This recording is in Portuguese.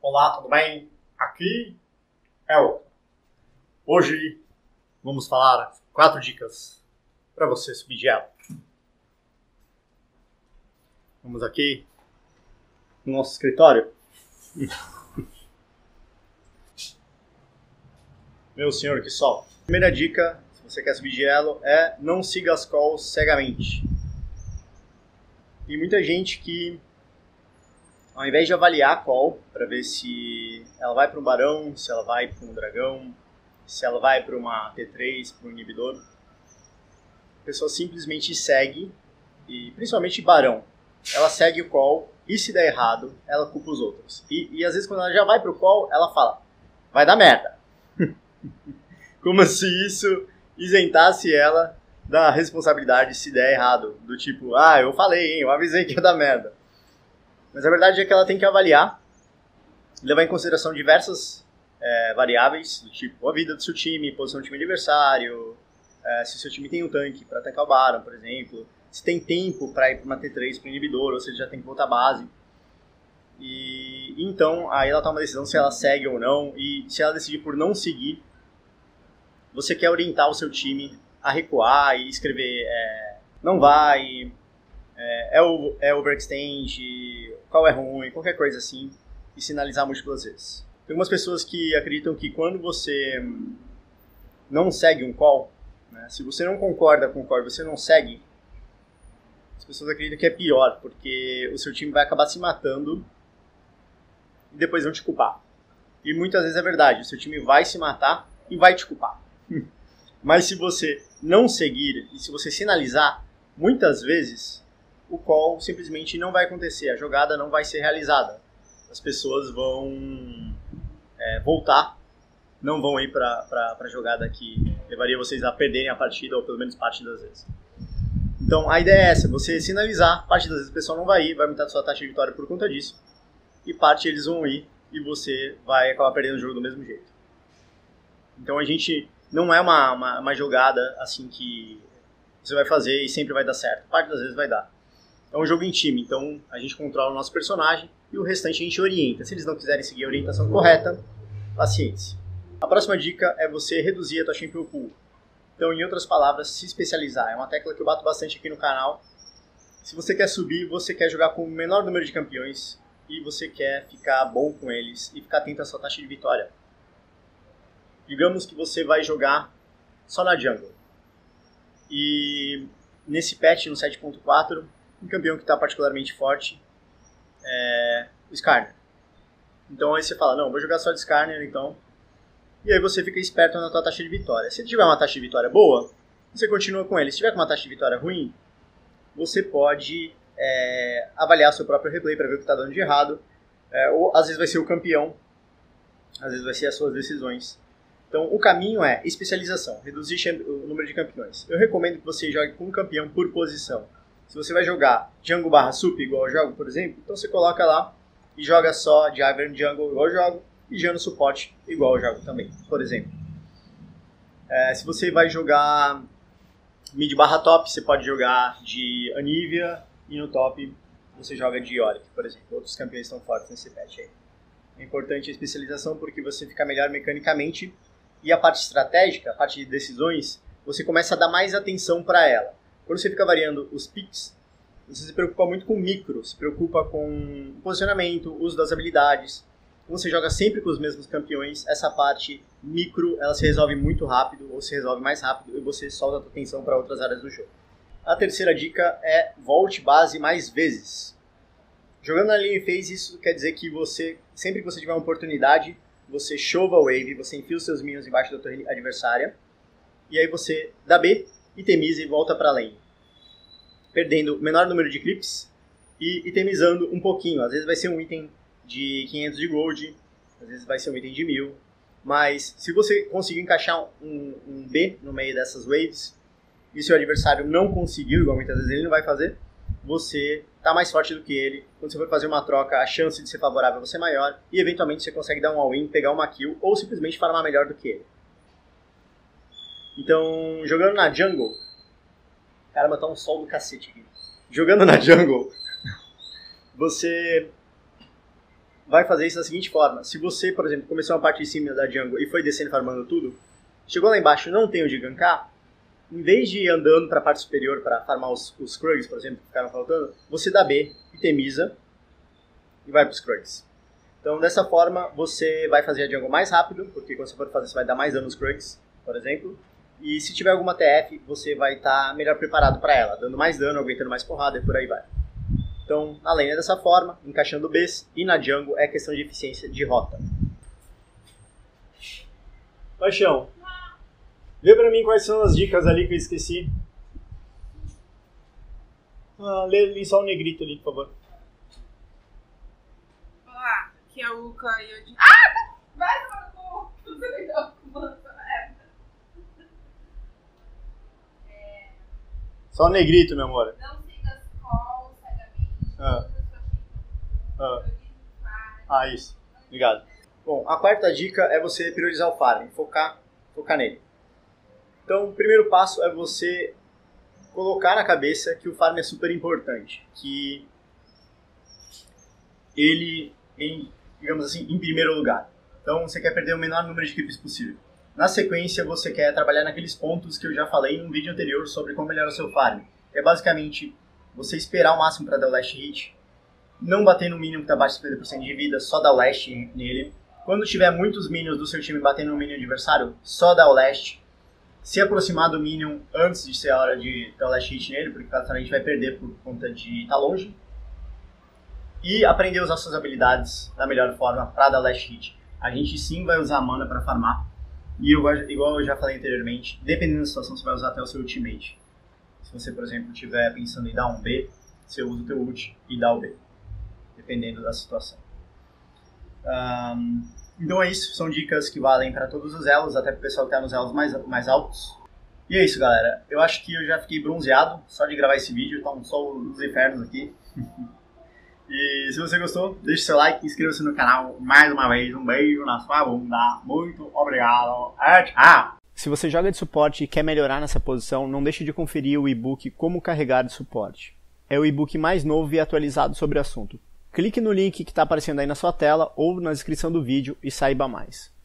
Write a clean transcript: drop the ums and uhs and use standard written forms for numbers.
Olá, tudo bem? Aqui é o. Hoje vamos falar 4 dicas para você subir de elo. Vamos aqui no nosso escritório. Meu senhor, que sol! Primeira dica, se você quer subir de elo, é não siga as calls cegamente. Tem muita gente que, ao invés de avaliar a call para ver se ela vai para um barão, se ela vai para um dragão, se ela vai para uma T3, para um inibidor, a pessoa simplesmente segue, e principalmente barão, ela segue o call e se der errado, ela culpa os outros. E às vezes quando ela já vai para o call, ela fala, vai dar merda. Como se isso isentasse ela da responsabilidade se der errado. Do tipo, eu falei, hein, eu avisei que ia dar merda. Mas a verdade é que ela tem que avaliar, levar em consideração diversas variáveis, do tipo a vida do seu time, posição do time adversário, se o seu time tem um tanque para atacar o Baron, por exemplo, se tem tempo para ir para uma T3 para o inibidor, ou se ele já tem que voltar à base. E então aí ela toma uma decisão se ela segue ou não, e se ela decidir por não seguir, você quer orientar o seu time a recuar e escrever não vai, overextend, qual é ruim, qualquer coisa assim, e sinalizar múltiplas vezes. Tem algumas pessoas que acreditam que quando você não segue um call, né, se você não concorda com o call e você não segue, as pessoas acreditam que é pior, porque o seu time vai acabar se matando e depois vão te culpar. E muitas vezes é verdade, o seu time vai se matar e vai te culpar. Mas se você não seguir e se você sinalizar, muitas vezes o call simplesmente não vai acontecer, a jogada não vai ser realizada. As pessoas vão voltar, não vão ir para a jogada que levaria vocês a perderem a partida, ou pelo menos parte das vezes. Então a ideia é essa, você sinalizar, parte das vezes o pessoal não vai ir, vai aumentar a sua taxa de vitória por conta disso, e parte eles vão ir e você vai acabar perdendo o jogo do mesmo jeito. Então a gente não é uma jogada assim que você vai fazer e sempre vai dar certo, parte das vezes vai dar. É um jogo em time, então a gente controla o nosso personagem e o restante a gente orienta. Se eles não quiserem seguir a orientação correta, paciência. A próxima dica é você reduzir a tua champion pool. Então, em outras palavras, se especializar. É uma tecla que eu bato bastante aqui no canal. Se você quer subir, você quer jogar com o menor número de campeões e você quer ficar bom com eles e ficar atento à sua taxa de vitória. Digamos que você vai jogar só na jungle. E nesse patch, no 7.4, um campeão que está particularmente forte é o Skarner. Então aí você fala, não, vou jogar só de Skarner então. E aí você fica esperto na tua taxa de vitória. Se tiver uma taxa de vitória boa, você continua com ele. Se tiver com uma taxa de vitória ruim, você pode avaliar seu próprio replay para ver o que está dando de errado. Ou às vezes vai ser o campeão, às vezes vai ser as suas decisões. Então o caminho é especialização, reduzir o número de campeões. Eu recomendo que você jogue com um campeão por posição. Se você vai jogar jungle / sup igual eu jogo, por exemplo, então você coloca lá e joga só de Ivern jungle igual eu jogo e já no suporte igual eu jogo também, por exemplo. Se você vai jogar mid / top, você pode jogar de Anivia e no top você joga de Yorick, por exemplo. Outros campeões estão fortes nesse patch aí. É importante a especialização porque você fica melhor mecanicamente e a parte estratégica, a parte de decisões, você começa a dar mais atenção para ela. Quando você fica variando os picks, você se preocupa muito com o micro, se preocupa com o posicionamento, o uso das habilidades. Quando você joga sempre com os mesmos campeões, essa parte micro ela se resolve muito rápido, ou se resolve mais rápido, e você solta a atenção para outras áreas do jogo. A terceira dica é volte base mais vezes. Jogando na lane phase, isso quer dizer que você, sempre que você tiver uma oportunidade, você chova a wave, você enfia os seus minions embaixo da torre adversária, e aí você dá B, itemiza e volta para lane, perdendo o menor número de creeps e itemizando um pouquinho. Às vezes vai ser um item de 500 de gold, às vezes vai ser um item de 1000, mas se você conseguir encaixar um B no meio dessas waves e seu adversário não conseguiu, igual muitas vezes ele não vai fazer, você está mais forte do que ele. Quando você for fazer uma troca, a chance de ser favorável vai ser maior e eventualmente você consegue dar um all-in, pegar uma kill ou simplesmente farmar melhor do que ele. Então, jogando na jungle... Caramba, tá um sol do cacete aqui. Jogando na jungle, você vai fazer isso da seguinte forma. Se você, por exemplo, começou uma parte de cima da jungle e foi descendo farmando tudo, chegou lá embaixo e não tem onde gankar, em vez de ir andando para a parte superior para farmar os Krugs, por exemplo, que ficaram faltando, você dá B, itemiza e vai para os Krugs. Então, dessa forma, você vai fazer a jungle mais rápido, porque quando você for fazer, você vai dar mais dano nos Krugs, por exemplo. E se tiver alguma TF, você vai estar melhor preparado para ela, dando mais dano, aguentando mais porrada e por aí vai. Então, na lane é dessa forma, encaixando Bs, e na jungle é questão de eficiência de rota. Paixão, vê pra mim quais são as dicas ali que eu esqueci. Lê só o negrito ali, por favor. Vamos lá, que é o Caio. Ah! Vai tomar no cu! Você me deu uma Só o negrito, meu amor. Não siga as calls cegamente. Isso. Obrigado. Bom, a quarta dica é você priorizar o farm, focar nele. Então, o primeiro passo é você colocar na cabeça que o farm é super importante, que ele, digamos assim, em primeiro lugar. Então, você quer perder o menor número de creeps possível. Na sequência, você quer trabalhar naqueles pontos que eu já falei num vídeo anterior sobre como melhorar o seu farm. É basicamente você esperar o máximo para dar o last hit, não bater no minion que está abaixo de 50% de vida, só dar o last nele. Quando tiver muitos minions do seu time batendo no minion adversário, só dar o last. Se aproximar do minion antes de ser a hora de dar o last hit nele, porque a gente vai perder por conta de estar longe. E aprender a usar suas habilidades da melhor forma para dar o last hit. A gente sim vai usar mana para farmar. E igual eu já falei anteriormente, dependendo da situação, você vai usar até o seu ultimate. Se você, por exemplo, estiver pensando em dar um B, você usa o teu ult e dá o B. Dependendo da situação. Então é isso, são dicas que valem para todos os elos, até para o pessoal que está nos elos mais altos. E é isso, galera. Eu acho que eu já fiquei bronzeado só de gravar esse vídeo, tá um sol dos infernos aqui. E se você gostou, deixe seu like, inscreva-se no canal mais uma vez. Um beijo na sua bunda. Muito obrigado. Tchau! Se você joga de suporte e quer melhorar nessa posição, não deixe de conferir o e-book Como Carregar de Suporte. É o e-book mais novo e atualizado sobre o assunto. Clique no link que está aparecendo aí na sua tela ou na descrição do vídeo e saiba mais.